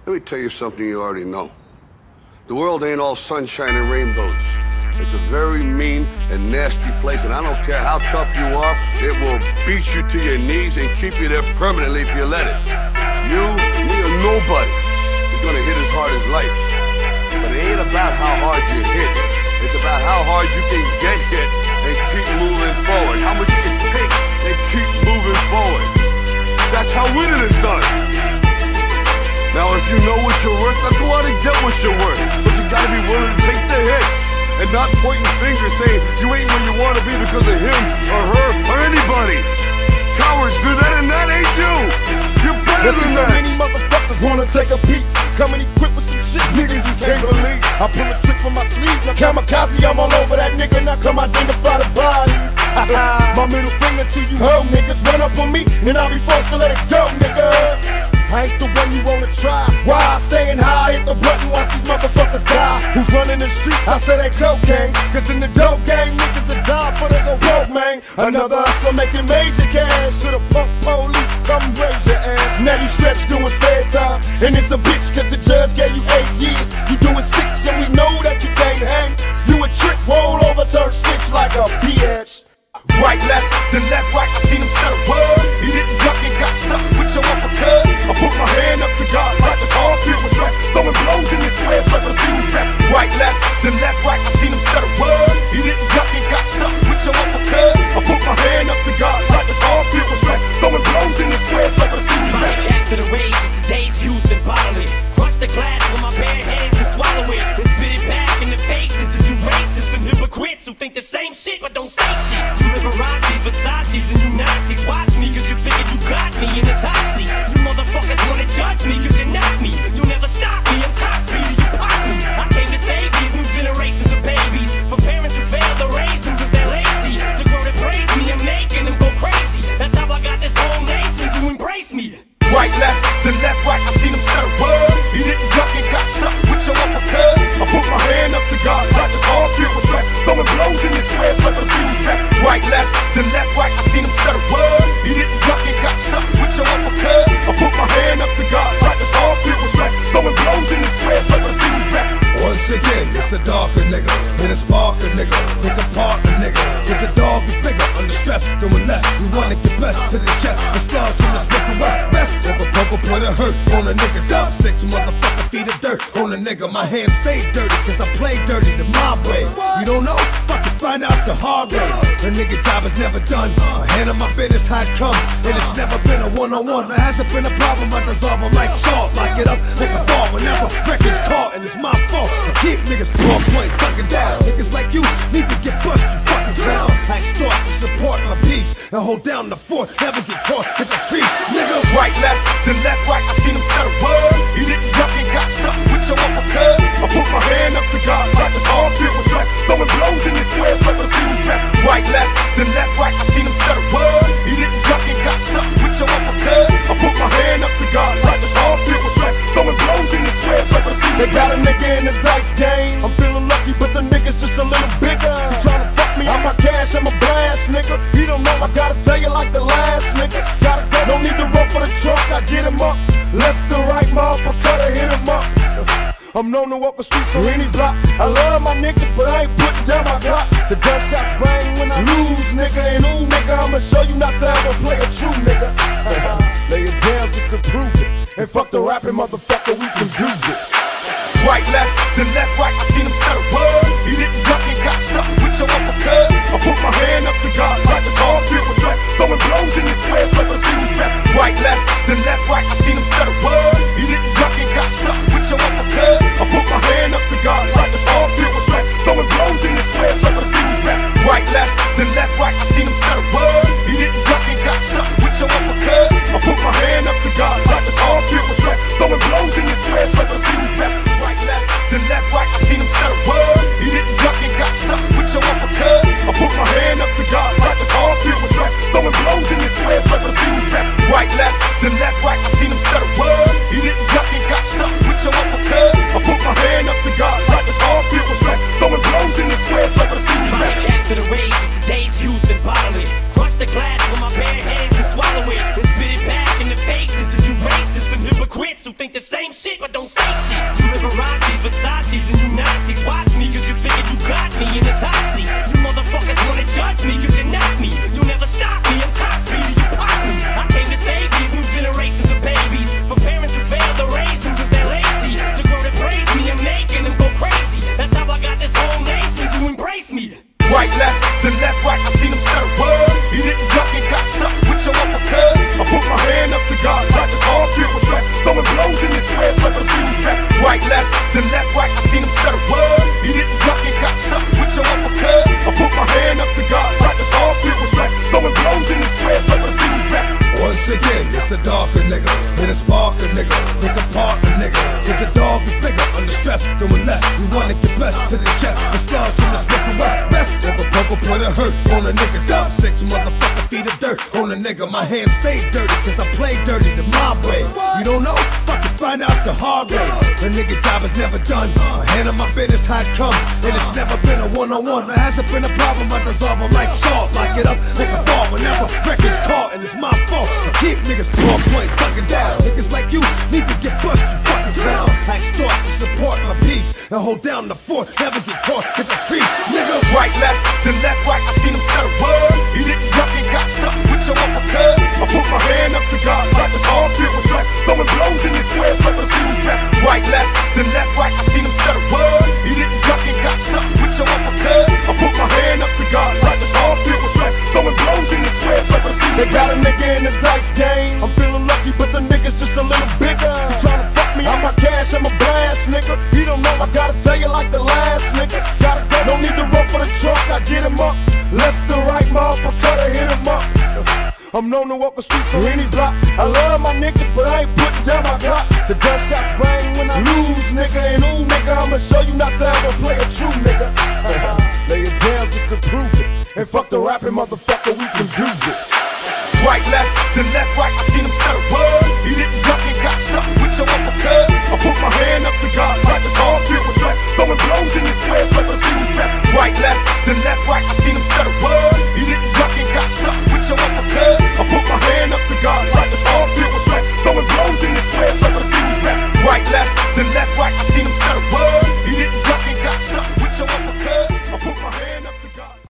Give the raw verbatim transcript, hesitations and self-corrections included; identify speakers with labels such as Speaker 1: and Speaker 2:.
Speaker 1: Let me tell you something you already know. The world ain't all sunshine and rainbows. It's a very mean and nasty place, and I don't care how tough you are, it will beat you to your knees and keep you there permanently if you let it. You, me, or nobody is gonna hit as hard as life. But it ain't about how hard you hit. It's about how hard you can get hit and keep moving forward. How much you can take and keep moving forward. That's how winning is done. Now if you know what you're worth, then go out and get what you're worth. But you gotta be willing to take the hits and not pointing fingers saying you ain't where you want to be because of him or her or anybody. Cowards do that and that ain't you. You're better than that.
Speaker 2: So many motherfuckers wanna take a piece, coming equipped with some shit niggas just can't believe. I pull a trick from my sleeve, now kamikaze, I'm all over that nigga, now come identify the body. My middle finger to you hoe niggas, run up on me and I'll be forced to let it go, nigga. I ain't the one you wanna try. Why? Staying high, hit the button, watch these motherfuckers die. Who's running the streets? I say that cocaine. Cause in the dope game, niggas will die for the go broke, man. Another hustler making major cash. Should've punk police, come raise your ass. Now you stretch doing fair time. And it's a bitch cause the judge gave you eight years. You doing six and we know that you can't hang. You a trick, roll over, turn snitch like a bitch. Right, left, then left, right, I seen him set a word. He didn't duck and got stuck with your uppercut. I put my hand up to God like his heart filled with stress. Throwing blows in his square so the few best. Right, left, then left, right, I seen him set a word. He didn't duck and got stuck with your uppercut. I put my hand up to God like his heart filled with stress. Throwing blows in his square so the few best.
Speaker 3: Capture the rage of today's youth and bottle it. Crush the glass with my bare hands and swallow it. And spit it back in the faces of you racists and hypocrites who think the same shit but don't say shit. You Liberace's, Versace's, and you Nazis. Watch me cause you figured you got me in this hot seat. You motherfuckers wanna judge me cause you're not me. You'll never stop me, I'm top speed and you pop me. I came to save these new generations of babies from parents who failed to raise them cause they're lazy. To grow to praise me, I'm making them go crazy. That's how I got this whole nation to embrace me.
Speaker 2: Right, left, then left, right, I seen him set a word. He didn't duck and got stuck with your uppercut. I put my hand up to God like his heart filled with stress. Throwing blows in his square so the few best. Right, left, then left, right, I seen him set a word. He didn't duck and got stuck with your uppercut. I put my hand up to God like his heart filled with stress. Throwing blows in his square so the few best.
Speaker 4: Once again, it's the darker nigga, and it's Parker nigga, with the partner nigga, with the dog is bigger, under stress, doing less, we wanna get blessed to the chest, the stars from the Smith and West, best of a purple point of hurt on a nigga, dub six motherfucker feet of dirt on a nigga, my hands stay dirty, cause I play dirty the mob way, you don't know, fucking find out the hard way, the nigga job is never done, I handle my business how it come, and it's never been a one-on-one, there hasn't been a problem, I dissolve them like salt, lock it up, make a fall, whenever records caught, and it's my fault. I keep niggas on point, ducking down. Niggas like you need to get bust, you fucking clown. I extort to support my peeps and hold down the fort. Never get caught with the creeps, nigga.
Speaker 2: Right, left, then left, right. I seen him set a word. He didn't duck and got stuck with your uppercut. I put my hand up to God like his heart filled with stress. Throwing blows in his square so the few best. Right, left, then left, right. I seen him set a word. He didn't duck and got stuck with your uppercut. I put my hand up to God like his heart filled with stress. Throwing blows in his square so the few best. They got a nigga in the dice game. I'm feeling lucky, but the nigga's just a little bigger. He tryna fuck me, I'm a cash, I'm a blast, nigga. He don't know, I gotta tell you like the last nigga. Gotta go, don't need to run for the trunk, I get him up. Left to right, my uppercut, I hit him up. I'm known to walk the streets or any block. I love my niggas, but I ain't putting down my Glock. The gunshots bang when I lose, nigga. And ooh, nigga, I'ma show you not to ever play a true nigga. Lay it down just to prove it. And fuck the rapping motherfucker, we can do this. Right, left, then left, right, I seen him set a word. He didn't duck and got stuck with your uppercut. I put my hand up to God like his heart filled with stress. Throwing blows in his square so the few best. Right, left, then left, right, I seen him set a word. He didn't duck and got stuck with your uppercut. I put my hand up to God like his heart filled with stress. Throwing blows in his square so the few best. Right, left, then left, right, I seen him set a word. He didn't duck and got stuck with your uppercut. I put my hand up to God like his heart filled with stress. Throwing blows in his square so the few best. Right, left, then left, right, I seen
Speaker 3: me cause you knock me. You'll never stop me, I'm top speed and you pop me. I came to save these new generations of babies from parents who failed to raise them cause they're lazy. To grow to praise me and making them go crazy. That's how I got this whole nation to embrace me.
Speaker 2: Right, left, then left, right, I seen him set a word. He didn't duck and got stuck with your uppercut. I put my hand up to God like his heart filled with stress. Throwing blows in his square so the feelings best. Right, left, then left, right, I seen him set a word. He didn't duck and got stuck with your uppercut. I put my hand up to God like his heart filled with stress. Throwing blows in his square so the feelings best.
Speaker 4: Once again, it's the darker nigga, hit a sparker nigga, hit the partner nigga, hit the dog is bigger, under stress, doing less, we wanna get blessed to the chest, the stars from the Smith and West, best of a purple point of hurt on a nigga, dump six motherfucker feet of dirt on a nigga, my hands stay dirty, cause I play dirty the mob way, you don't know, fucking find out the hard way, the nigga job is never done, I handle my business how it come, and it's never been a one-on-one, there hasn't been a problem, I dissolve them like salt, lock it up like a ball, whenever records caught, and it's my fault. I keep niggas on point, thugging down. Niggas like you need to get bust, you fucking clown. I extort to support my peeps and hold down the fort. Never get caught if I creep, nigga.
Speaker 2: Right, left, then left, right. I seen him set a word. He didn't duck and got stuck with your uppercut. I put my hand up to God like his heart filled with stress. Throwing blows in his square so the feelings best. Right, left, then left, right. I seen him set a word. He didn't duck and got stuck with your uppercut. I put my hand up to God like his heart filled with stress. Throwing blows in his square so the feelings best. They got a nigga in the dice game. I'm feeling lucky, but the nigga's just a little bigger. He tryna fuck me, I'm my cash, I'm a blast, nigga. He don't know, I gotta tell you like the last nigga. Gotta go, don't need to run for the truck, I get him up. Left to right, my uppercut, I hit him up. I'm known to walk the streets on any block. I love my niggas, but I ain't putting down my Glock. The gunshots bang when I lose, nigga. And ooh, nigga, I'ma show you not to ever play a true nigga. Lay it down just to prove it. And fuck the rapping mother.